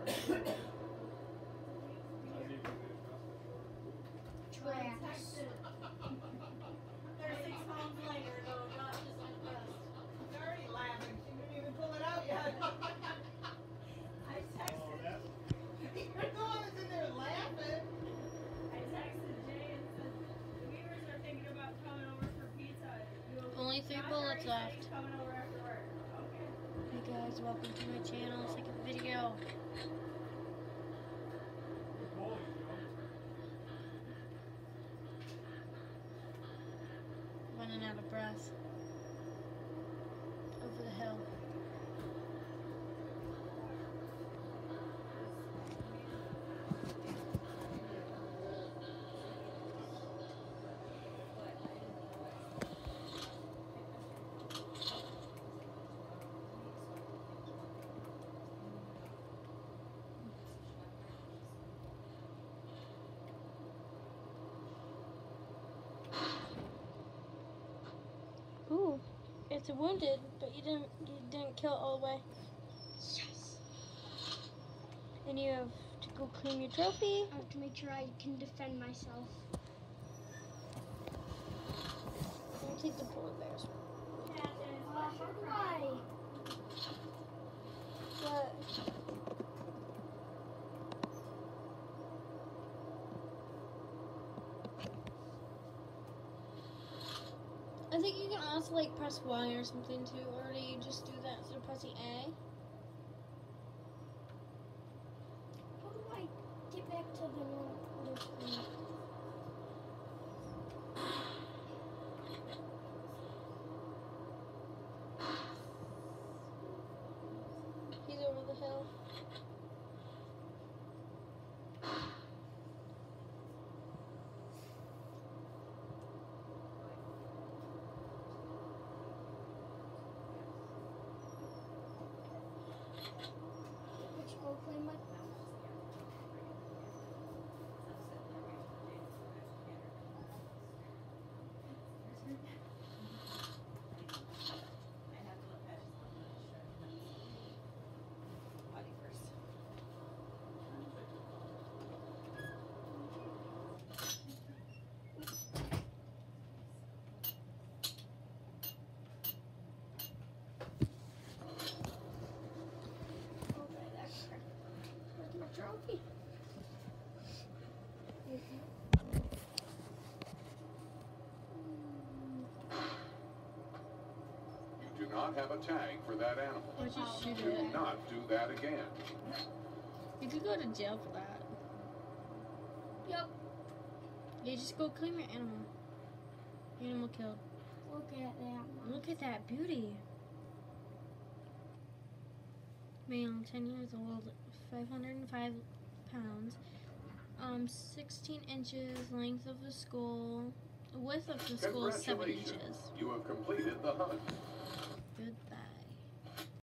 Tracks. 36 pounds later, though, Josh is impressed. She's already laughing. She didn't even pull it out yet. I texted. You're the one that's in there laughing. I texted Jay and said, the viewers are thinking about coming over for pizza. Only 3 bullets left. Coming over after work. Okay. Hey guys, welcome to my channel. Second video. Running out of breath. Over the hill. Ooh, it's a wounded, but you didn't kill it all the way. Yes. And you have to go claim your trophy. I have to make sure I can defend myself. I'll take the polar bears. How do I? What? I think you can also like press Y or something too, or do you just do that instead of pressing A? How do I get back to the other screen? He's over the hill. Go claim my trophy. You do not have a tag for that animal. Or just shoot Do it. not do that again. You could go to jail for that. Yep. You just go claim your animal. Animal killed. Look at that. Look at that beauty. Male, 10 years old, 505 pounds, 16 inches length of the skull, width of the skull is 7 inches. You have completed the hunt. Good.